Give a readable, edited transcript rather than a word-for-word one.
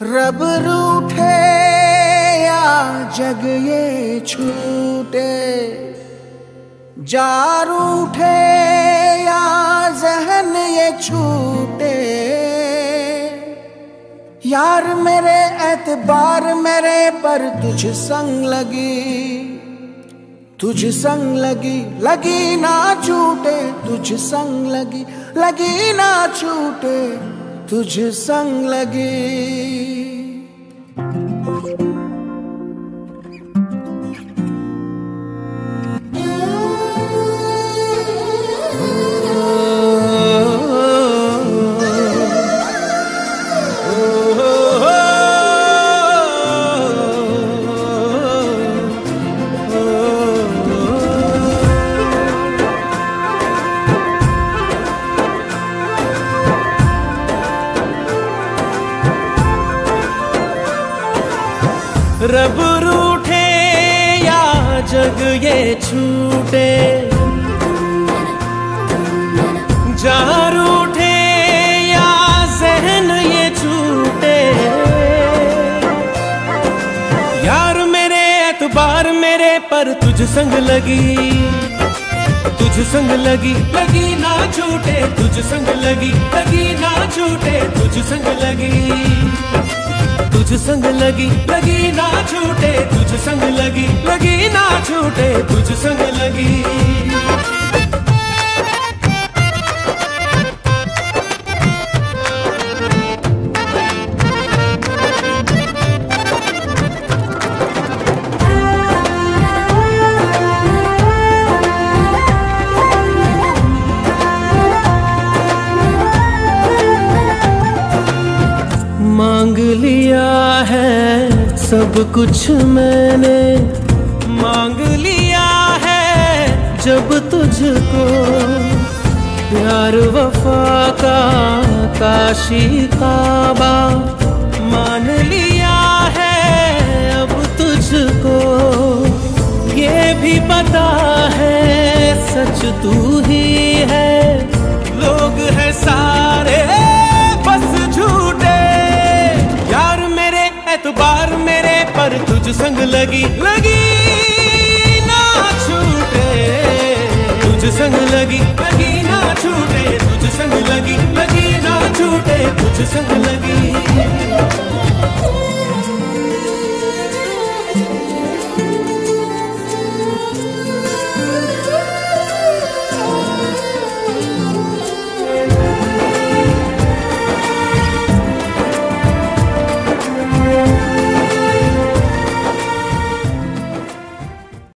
रब रूठे या जग ये छूटे, जा रूठे या जहन ये छूटे, यार मेरे एतबार मेरे पर तुझ संग लगी, तुझ संग लगी लगी ना छूटे, तुझ संग लगी लगी ना छूटे, तुझ संग लगी। रब रूठे या जग ये छूटे, जा रूठे या जहन ये छूटे, यार मेरे एतबार मेरे पर तुझ संग लगी, तुझ संग लगी लगी ना छूटे, तुझ संग लगी लगी ना छूटे, तुझ संग लगी, तुझ संग लगी लगी ना छूटे, तुझ संग लगी लगी ना छूटे, तुझ संग लगी। मांग लिया है सब कुछ मैंने, मांग लिया है जब तुझको, प्यार वफा का काशी काबा मान लिया है अब तुझको, ये भी पता है सच तू ही है, लोग हैं सारे बस झूठे, यार मेरे एतबार मेरे पर तुझ संग लगी लगी ना छूटे, तुझ संग लगी लगी ना छूटे, तुझ संग लगी लगी ना छूटे, तुझ संग लगी।